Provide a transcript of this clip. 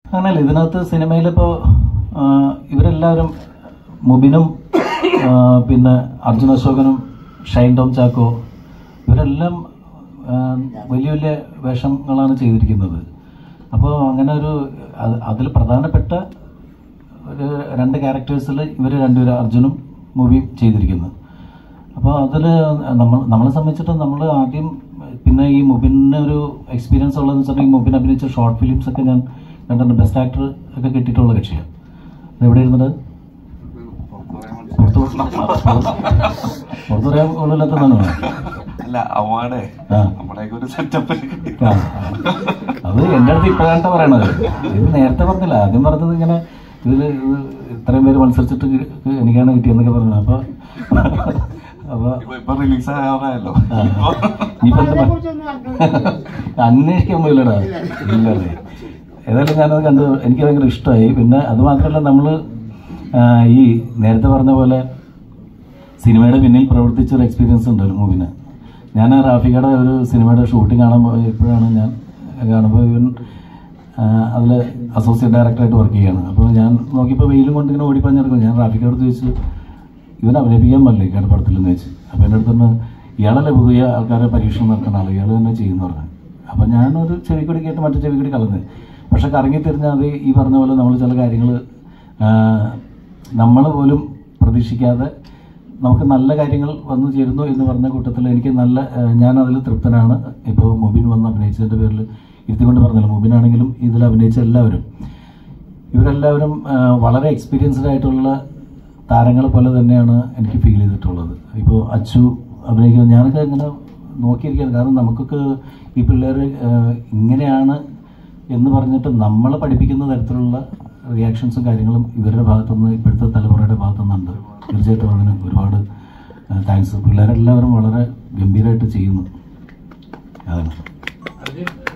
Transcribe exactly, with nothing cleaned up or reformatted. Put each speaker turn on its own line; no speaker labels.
അങ്ങനെയല്ല, ഇതിനകത്ത് സിനിമയിലിപ്പോൾ ഇവരെല്ലാവരും മുബിനും പിന്നെ അർജുൻ അശോകനും ഷൈൻ ടോം ചാക്കോ ഇവരെല്ലാം വലിയ വലിയ വേഷങ്ങളാണ് ചെയ്തിരിക്കുന്നത്. അപ്പോൾ അങ്ങനെ ഒരു അതിൽ പ്രധാനപ്പെട്ട ഒരു രണ്ട് ക്യാരക്ടേഴ്സിൽ ഇവർ രണ്ടുപേരും അർജുനും മുബിയും ചെയ്തിരിക്കുന്നത്. അപ്പോൾ അതിൽ നമ്മൾ നമ്മളെ സംബന്ധിച്ചിട്ട് നമ്മൾ ആദ്യം പിന്നെ ഈ മുബിന് ഒരു എക്സ്പീരിയൻസ് ഉള്ളതെന്ന് വെച്ചിട്ടുണ്ടെങ്കിൽ മുബിൻ അഭിനയിച്ച ഷോർട്ട് ഫിലിംസൊക്കെ ഞാൻ കണ്ടിട്ടുണ്ട്. ബെസ്റ്റ് ആക്ടർ ഒക്കെ കിട്ടിയിട്ടുള്ള കക്ഷിയാണ്. അത് എവിടെ ഇരുന്നത്? പുറത്തു പറയാൻ കൊള്ളില്ലാത്തതാണ്. അത് എൻ്റെ അടുത്ത് ഇപ്പോഴാണ് പറയണത്. ഇത് നേരത്തെ പറഞ്ഞില്ല. ആദ്യം പറഞ്ഞത് ഇങ്ങനെ ഇതിൽ ഇത് ഇത്രയും പേര് മത്സരിച്ചിട്ട് എനിക്കാണ് കിട്ടിയെന്നൊക്കെ പറഞ്ഞു. അപ്പൊ അപ്പൊ റിലീസ് ആകാറായല്ലോ. ഇനിയിപ്പോ എന്താ അന്വേഷിക്കാൻ പോയില്ലടാ. ഇല്ലല്ലേ. ഏതായാലും ഞാനത് കണ്ട് എനിക്ക് ഭയങ്കര ഇഷ്ടമായി. പിന്നെ അത് മാത്രമല്ല, നമ്മൾ ഈ നേരത്തെ പറഞ്ഞ പോലെ സിനിമയുടെ പിന്നിൽ പ്രവർത്തിച്ചൊരു എക്സ്പീരിയൻസ് ഉണ്ടല്ലോ മൂവിന്. ഞാൻ റാഫിക്കയുടെ ഒരു സിനിമയുടെ ഷൂട്ടിംഗ് കാണാൻ ഇപ്പോഴാണ് ഞാൻ കാണുമ്പോൾ ഇവൻ അതിൽ അസോസിയേറ്റ് ഡയറക്ടറായിട്ട് വർക്ക് ചെയ്യുകയാണ്. അപ്പോൾ ഞാൻ നോക്കിയപ്പോൾ വെയിലും കൊണ്ട് ഇങ്ങനെ ഓടിപ്പറഞ്ഞെടുക്കും. ഞാൻ റാഫിക്കയോട് ചോദിച്ചു, ഇവൻ അഭിനയിപ്പിക്കാൻ പറ്റില്ല ഇക്കാട് പടത്തിലെന്ന് വെച്ച്. അപ്പോൾ എൻ്റെ അടുത്ത് തന്നെ ഇയാളല്ലേ പുതിയ ആൾക്കാരെ പരീക്ഷണം നടക്കുന്ന ആൾ, ഇയാൾ തന്നെ ചെയ്യുമെന്ന് പറഞ്ഞു. അപ്പോൾ ഞാനൊരു ചെവിക്കൂടി കേട്ട് മറ്റു ചെവിക്കൂടി കളഞ്ഞ്. പക്ഷെ കറങ്ങി തിരിഞ്ഞാൽ അത് ഈ പറഞ്ഞ പോലെ നമ്മൾ ചില കാര്യങ്ങൾ നമ്മൾ പോലും പ്രതീക്ഷിക്കാതെ നമുക്ക് നല്ല കാര്യങ്ങൾ വന്നു ചേരുന്നു എന്ന് പറഞ്ഞ കൂട്ടത്തിൽ എനിക്ക് നല്ല ഞാൻ അതിൽ തൃപ്തനാണ്. ഇപ്പോൾ മുബിൻ വന്ന് അഭിനയിച്ചതിൻ്റെ പേരിൽ ഇരുത്തിക്കൊണ്ട് പറഞ്ഞല്ലോ, മുബിനാണെങ്കിലും ഇതിൽ അഭിനയിച്ച എല്ലാവരും ഇവരെല്ലാവരും വളരെ എക്സ്പീരിയൻസ്ഡ് ആയിട്ടുള്ള താരങ്ങൾ പോലെ തന്നെയാണ് എനിക്ക് ഫീൽ ചെയ്തിട്ടുള്ളത്. ഇപ്പോൾ അച്ചു അഭിനയിക്കുന്നത് ഞാനൊക്കെ ഇങ്ങനെ നോക്കിയിരിക്കുകയാണ്. കാരണം നമുക്കൊക്കെ ഈ പിള്ളേർ ഇങ്ങനെയാണ് എന്ന് പറഞ്ഞിട്ട് നമ്മളെ പഠിപ്പിക്കുന്ന തരത്തിലുള്ള റിയാക്ഷൻസും കാര്യങ്ങളും ഇവരുടെ ഭാഗത്തുനിന്ന് ഇപ്പോഴത്തെ തലമുറയുടെ ഭാഗത്തുനിന്നുണ്ട്. തീർച്ചയായിട്ടും അതിന് ഒരുപാട് താങ്ക്സ്. പിള്ളേരെല്ലാവരും വളരെ ഗംഭീരമായിട്ട് ചെയ്യുന്നു. അതാണ്.